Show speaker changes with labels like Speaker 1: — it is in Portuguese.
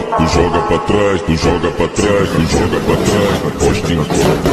Speaker 1: Tu joga pra trás, tu joga pra trás, tu joga pra trás, na costa encosta.